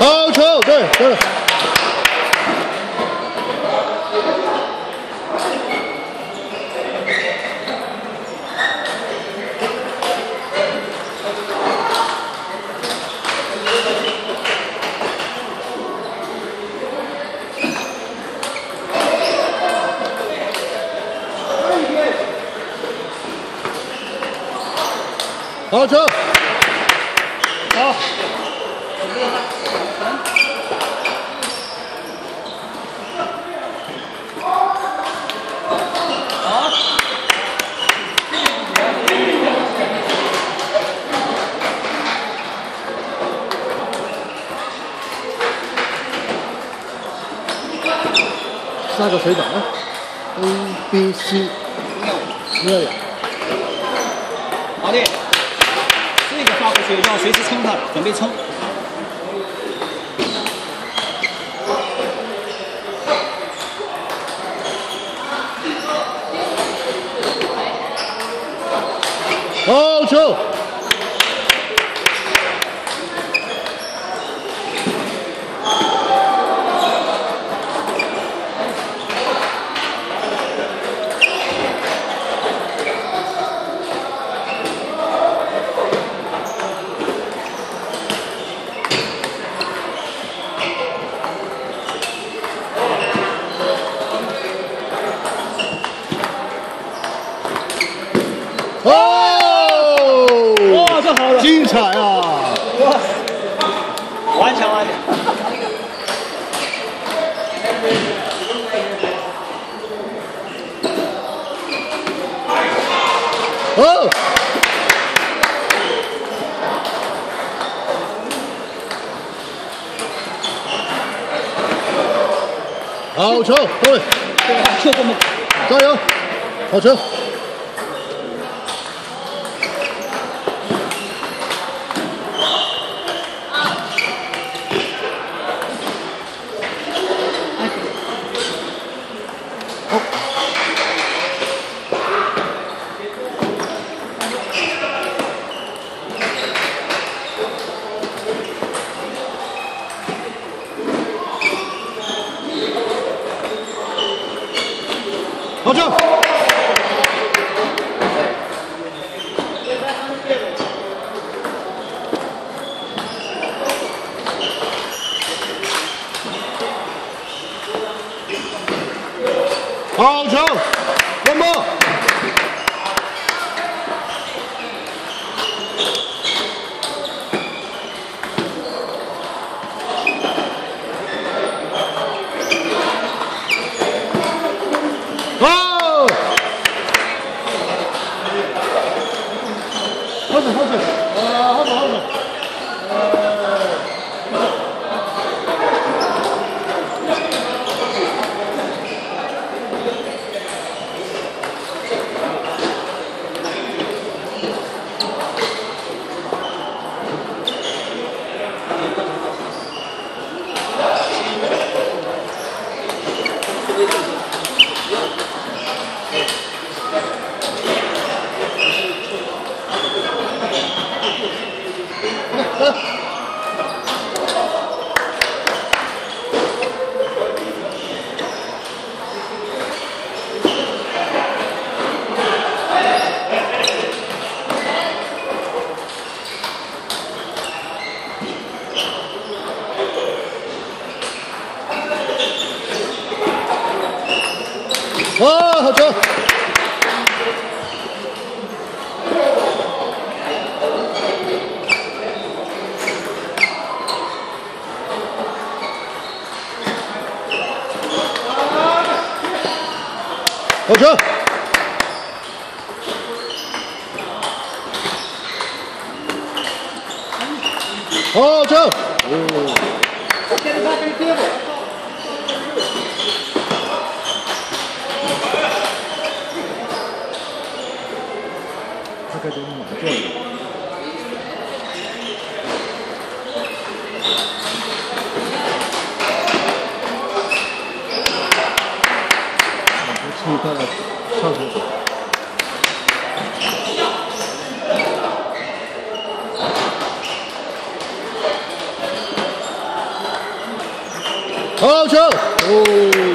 好球，对对。好球！好。下个谁打呢 ？A、B、C， 没有。 好的。 这个发过去要随时冲它，准备冲。 好球！哦！ 哇，这好了， 精彩啊！ 哇，顽强啊！ 哦！好球，各位， 就这么， 加油！好球！ 好球！好球！one more！ 哦！好准，好准，好准，好准。哇，好球！好球！好球！哦。 大概都是哪座椅？我看看上去。 好球！哦。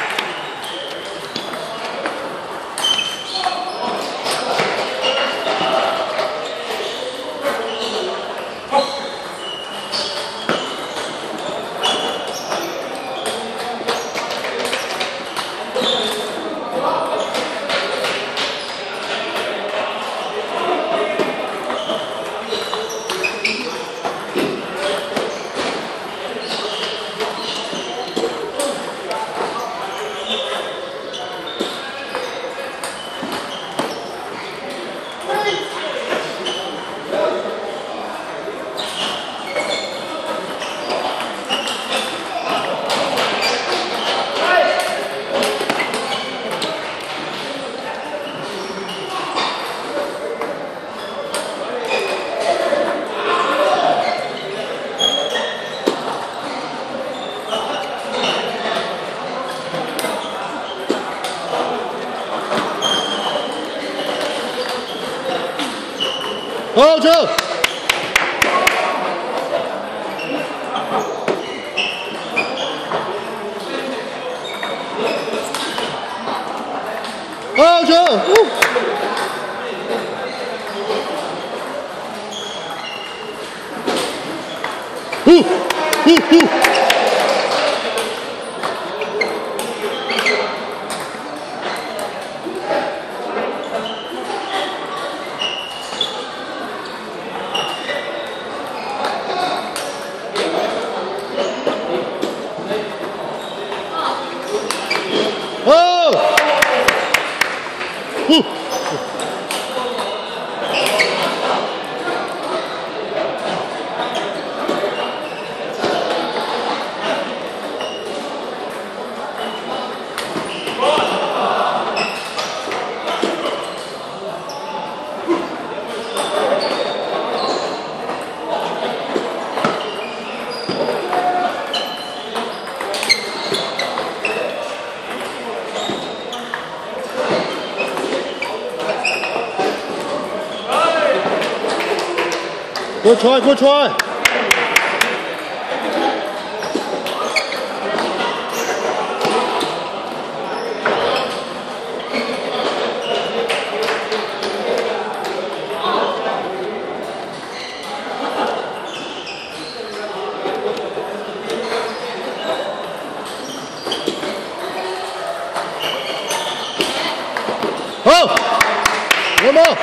好球！好球！Good try, good try. Oh! One more.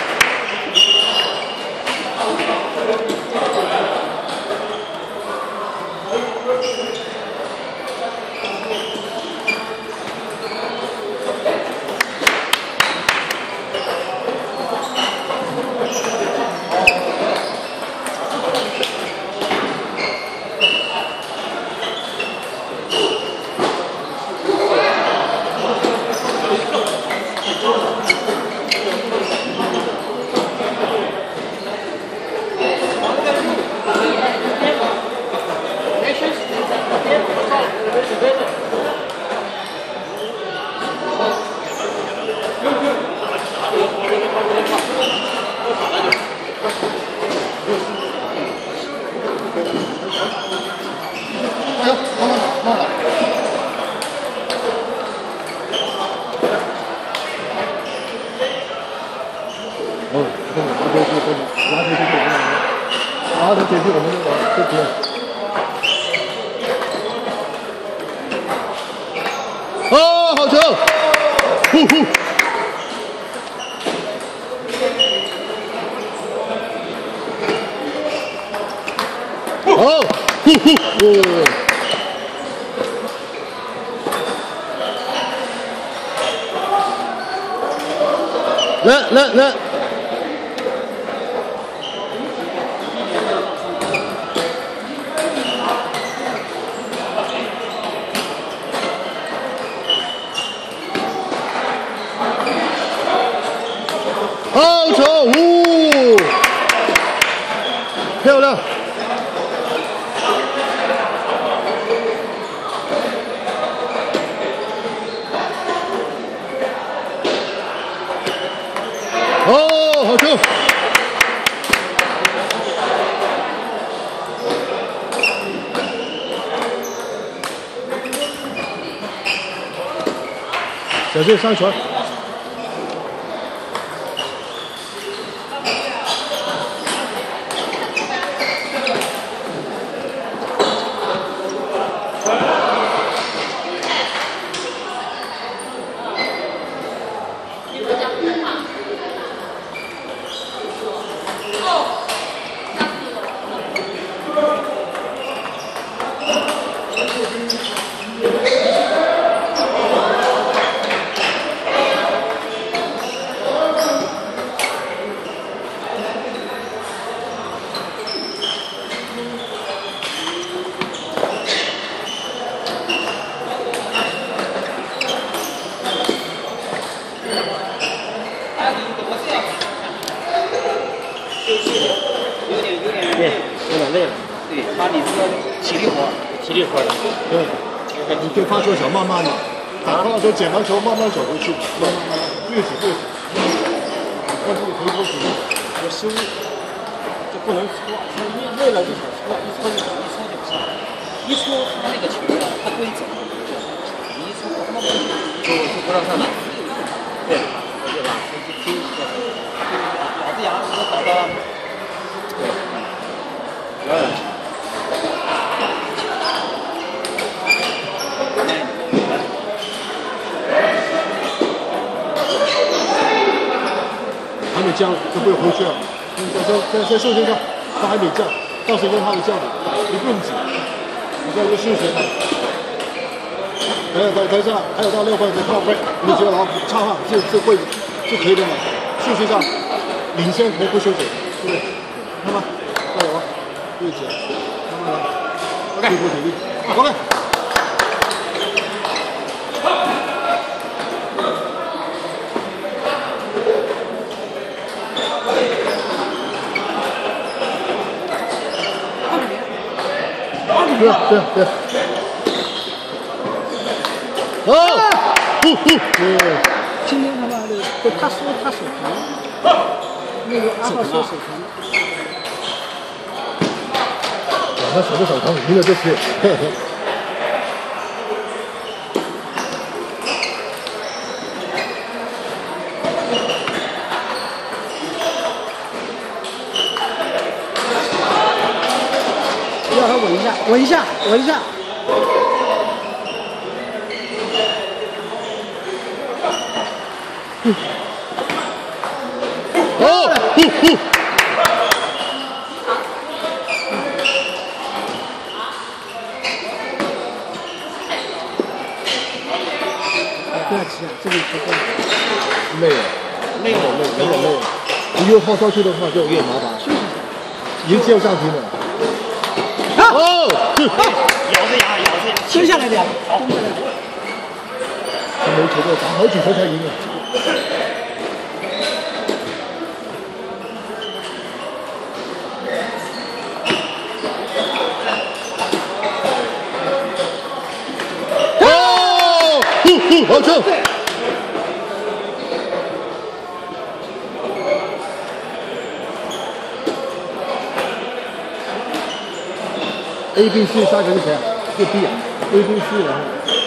拿着解决我们这个这边。哦，好球！呼呼。好，呼呼。来。好球！漂亮！好。 小谢上传。有点累了。 对，他你这个体力活， 体力活的。对，你对发球想慢慢的，打完了之后捡完球慢慢走回去，慢慢越挤越挤。关注回头举，要收，就不能搓，累了就想搓，一搓就上， 一搓他那个球啊，他规则，你一搓他妈就不让上来。对，对吧？ 拼，咬着牙都搞到。 对。还没降就不会回去了。在袖线上，他还没降，到时候他会降的，你不用急，你在这休息他。等一下，还有到6分再靠背，你觉得然后插上就会就可以了嘛？休息上领先不休息，对不对？看吧，加油啊！越挤，慢慢来。OK， 恢复体力。OK。对。哦， 今天他妈的，他说他手疼，那个阿浩说手疼。 他手不手疼，赢了这次。 要他稳一下。不要急啊，这里不够。 累了。你越耗上去的话就越麻烦。已经上停了。哦， 咬着牙， 蹲下来点， 他没球过，打好几球才赢了。好球 ！A、B、C 3个是谁啊？是 B 啊 ？A、B、C 然后。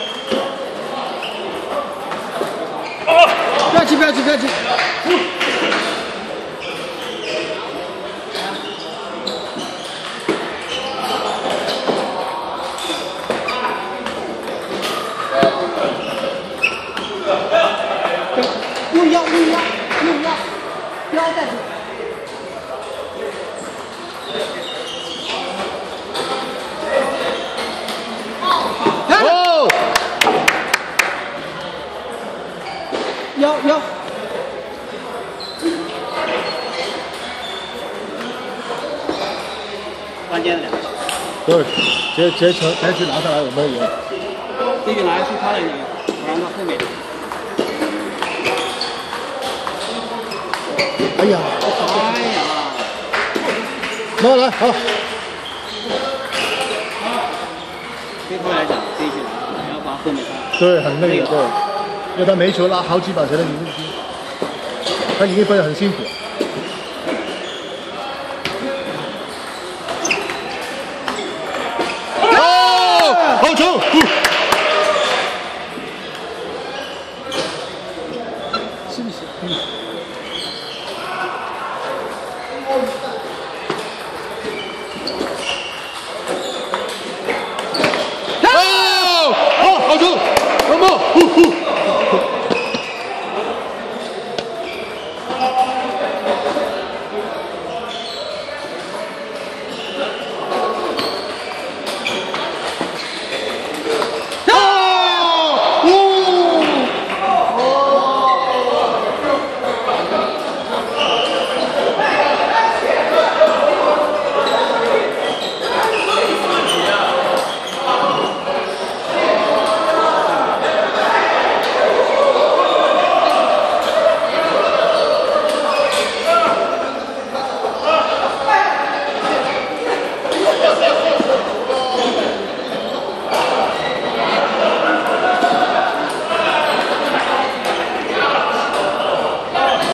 不要急。用腰，腰带住。腰。 关键的两个。 对，直接拿上来，我们赢。 这个拿去他的赢，不然他后面。 哎呀！慢慢来，好。 对他来讲，这一局拿，要把后面他。 对，很累的，对，因为他没球拉好几把才能赢，他赢一分很辛苦。